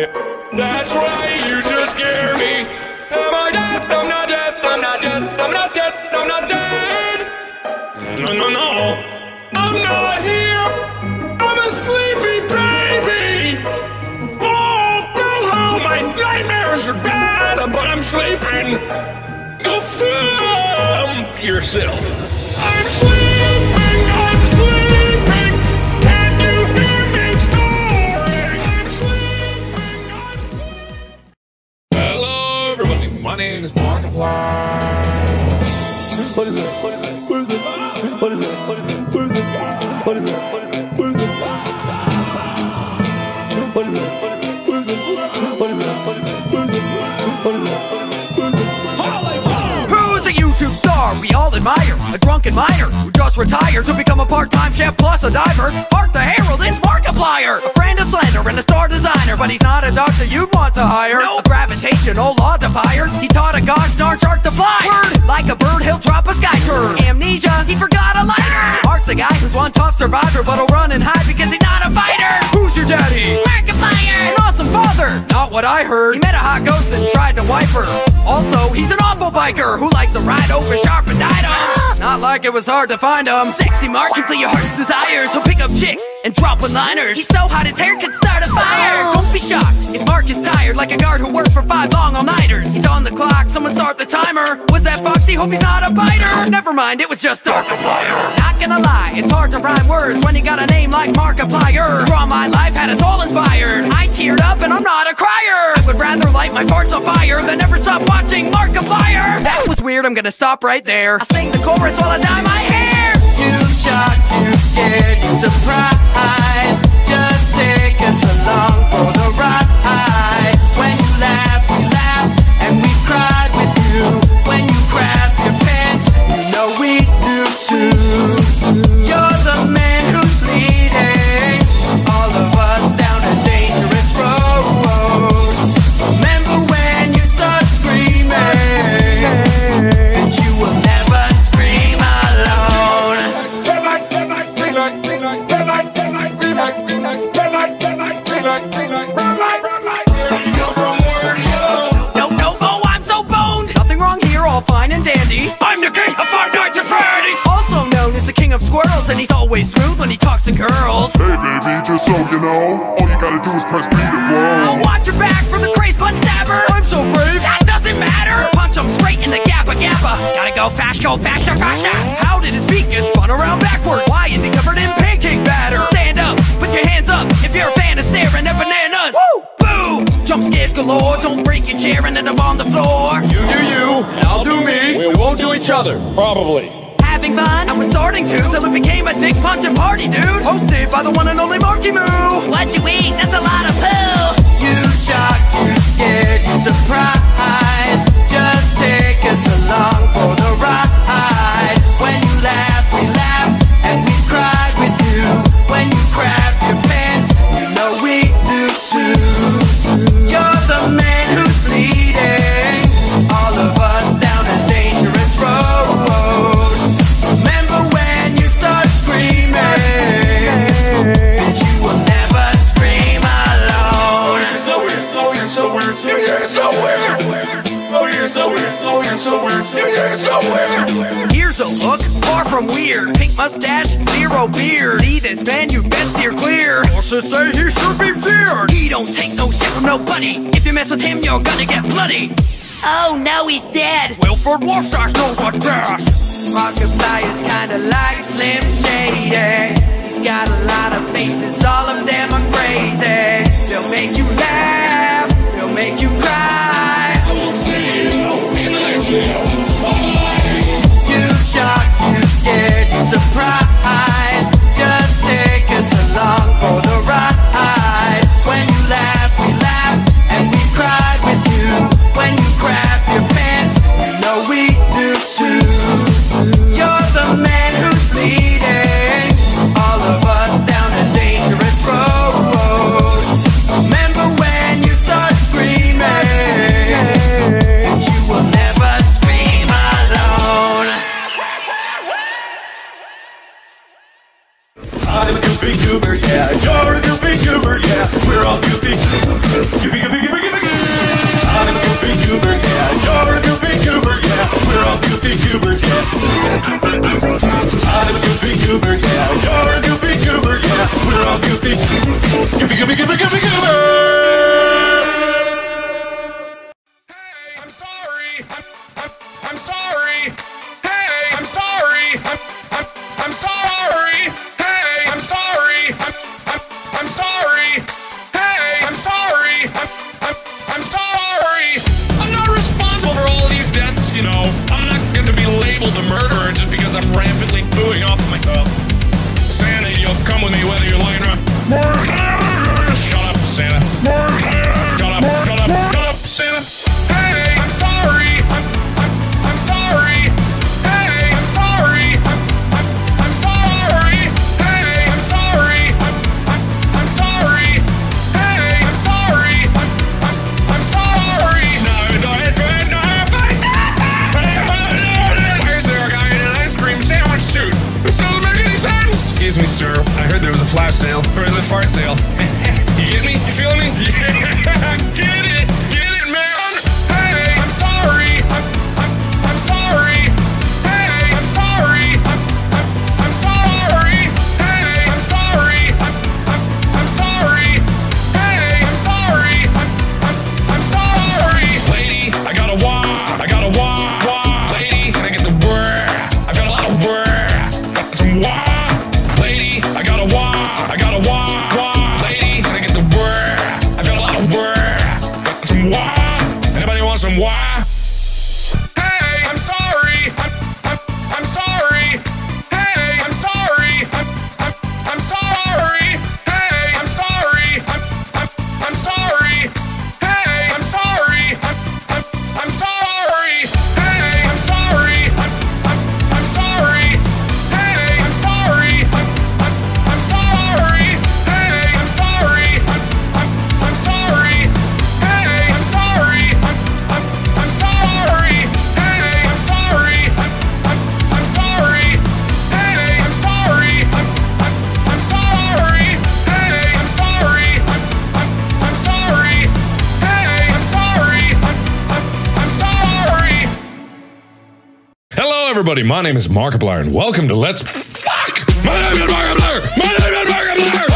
That's right, you just scare me. Am I dead? I'm not dead. I'm not dead. I'm not dead. I'm not dead. No, no, no. I'm not here. I'm a sleepy baby. Oh, boo-hoo. My nightmares are bad, but I'm sleeping. Go thump yourself. I'm sleeping. I'm sleeping. Can you hear me snoring? I'm sleeping. I'm sleeping. Hello, everybody. My name is Markiplier. What is that? What is that? What is that? What is that? What is that? What is that? What is that? What is that? What is that? What is that? What is that? What is that? What is that? What is that? What is that? What is that? What is that? What is that? Who's a YouTube star we all admire? A drunken miner who just retired to become a part-time chef plus a diver. Mark the Herald is Markiplier, a friend of Slender and a star designer, but he's not a doctor you'd want to hire. No, a gravitational law defier. He taught a gosh darn shark to fly. Word, like a bird, he'll drop a sky turd. Amnesia, he forgot a lighter. Mark's a guy who's one tough survivor, but'll run and hide because he's not a fighter. Who's your daddy? Markiplier, an awesome father. Not what I heard. He met a hot ghost and tried to wipe her. Also, he's an awful biker who likes to ride over sharpened items. Not like it was hard to find him. Sexy Mark can play your heart's desires. He'll pick up chicks and drop one-liners. He's so hot his hair could start a fire. Don't be shocked if Mark is tired, like a guard who worked for 5 long all-nighters. He's on the clock, someone start the timer. Was that Foxy? Hope he's not a biter. Never mind, it was just Markiplier. Not gonna lie, it's hard to rhyme words when you got a name like Markiplier. Draw My Life had us all inspired. I teared up and I'm not a crier. I would rather light my farts on fire than ever stop watching Markiplier. That was weird, I'm gonna stop right there. I'll sing the chorus while I dye my hair. You shocked, you scared, you surprised. Just take us along for the ride. When you laugh, we laugh, and we cried with you. When you grab your pants, you know we do too. You're the man who's leading all of us down a dangerous road. Remember when you start screaming that you will never scream alone. No, I'm so boned. Nothing wrong here, all fine and dandy. I'm the king of Five Nights at Freddy's, also known as the king of squirrels, and he's always smooth when he talks to girls. Hey baby, just so you know, all you gotta do is press B to blow. Watch your back from the crazed bun stabber. I'm so brave, that doesn't matter. Punch him straight in the gabba gabba. Gotta go fast, go faster, faster. How did his feet get spun around backward? Why is he covered in pancake batter? Stand up, put your hands up if you're a fan of staring at bananas. Woo! Boo! Jump scares galore. Don't break your chair and end up on the floor. You do you, and I'll do me. We won't do each other, probably. Having fun? I was starting to, till it became a dick punching party, dude. Hosted by the one and only Marky Moo. What'd you eat? That's a lot of poo. You shocked, you scared, you surprised. Just take us along for the ride. When you laugh, we laugh, and we cried with you. When you grab your pants, you know we do too. You're the man who's leading all of us down a dangerous road. Remember when you start screaming that you will never scream alone. So weird, so weird, so weird, so weird, so weird. Oh, you're so weird, so weird, so weird, so weird, so weird. Here's a look far from weird. Pink mustache, zero beard. See this man, you best steer clear. Sources say he should be feared. He don't take no shit from nobody. If you mess with him, you're gonna get bloody. Oh no, he's dead. Wilford Warstash knows what's best. Markiplier's kinda like Slim Shady. He's got a lot of faces, all of them are crazy. They'll make you laugh, they'll make you cry. I will see you in the next video. You shocked, you scared, you surprised. Just take us along for the ride. When you laugh, we laugh, and we cried with you. When you grab your pants, you know we do too. You're the man who's leading all of us down a dangerous road. sail. You get me? You feeling me? Yeah, get it, man. Hey, I'm sorry. I'm sorry. Hey, I'm sorry. I'm sorry. Hey, I'm sorry. I'm sorry. Hey, I'm sorry. I'm sorry. Lady, I got a wah. Lady, can I get the word? I got a lot of word. Some wah. Lady, I got a wah. Lady, can I get the word? I got a lot of word. Some wah. Anybody want some wah? Hey, I'm sorry. I'm sorry. Hey, I'm sorry. I'm sorry. Hey, I'm sorry. I'm sorry. Hey, I'm sorry. I'm sorry. Hey, I'm sorry. I'm sorry. Hey, I'm sorry. I'm sorry. Hey, I'm sorry. I'm sorry. Hey, I'm sorry. I'm sorry. Hey, I'm sorry. I'm sorry. Hey, I'm sorry. I'm sorry. Hey, I'm sorry. I'm sorry. Hey, I'm sorry. I'm sorry. Hello, everybody. My name is Markiplier, and welcome to Let's Fuck. My name is Markiplier. My name is Markiplier.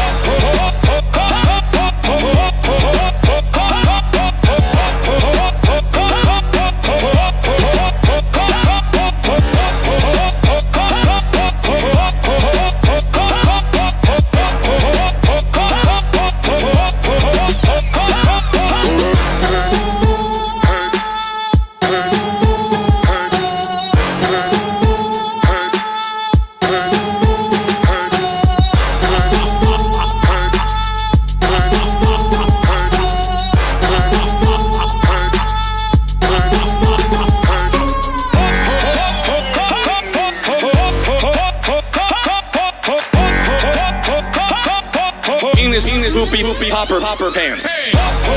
In this Snoopy hopper pants. Hey!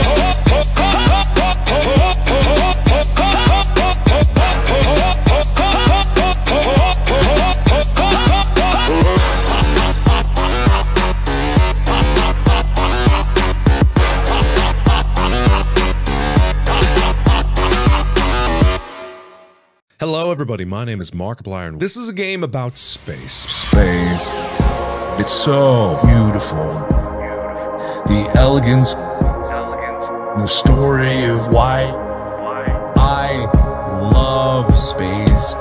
Hello everybody, my name is Markiplier, and this is a game about space. Space. It's so beautiful. The elegance, the story of why I love space.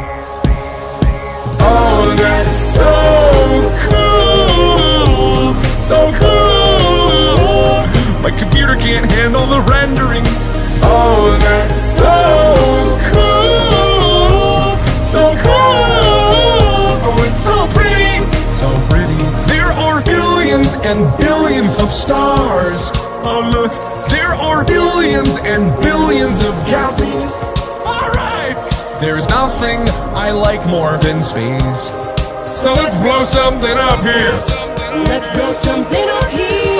Oh, that's so cool, so cool. My computer can't handle the rendering. Oh, that's so cool, so cool. Oh, it's so pretty, so pretty. There are billions and billions of stars. Oh look, there are billions and billions of galaxies. Alright! There's nothing I like more than space. So let's blow something up here. Let's blow something up here.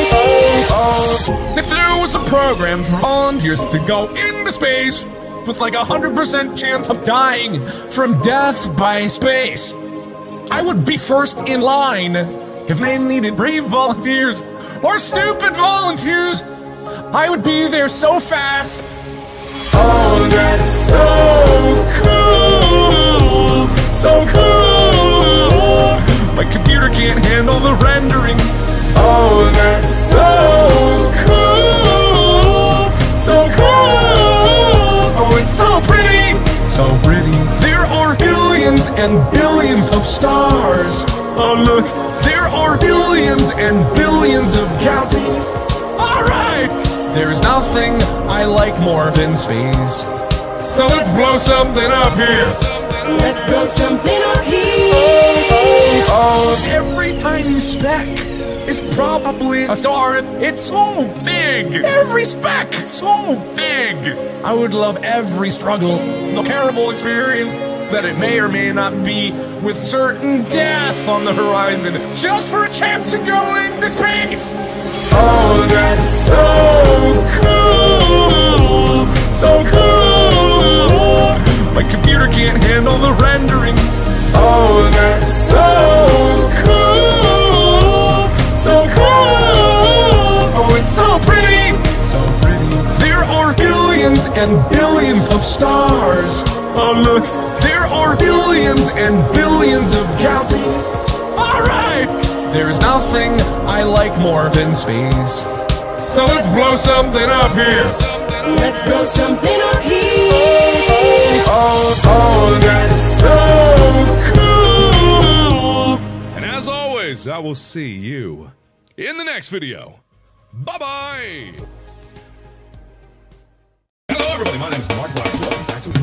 Oh. If there was a program for volunteers to go into space with like 100% chance of dying from death by space, I would be first in line. If they needed brave volunteers or stupid volunteers, I would be there so fast. Oh, that's so cool, so cool. My computer can't handle the rendering. Oh, that's so cool, so cool. Oh, it's so pretty, so pretty. There are billions and billions of stars. Oh look, there are billions and billions of galaxies. Alright! There's nothing I like more than space. So let's blow something up here. Let's blow something up here. Oh, every tiny speck is probably a star. It's so big. Every speck, so big. I would love every struggle, the terrible experience that it may or may not be, with certain death on the horizon, just for a chance to go into space. Oh, that's so cool, so cool. My computer can't handle the rendering. Oh, that's so cool, so cool. and billions of stars. There are billions and billions of galaxies. Alright! There's nothing I like more than space. So let's blow something up here. Let's blow something up here. Oh, that's so cool! And as always, I will see you in the next video. Bye-bye! Hello everybody, my name is Mark Black. Welcome back to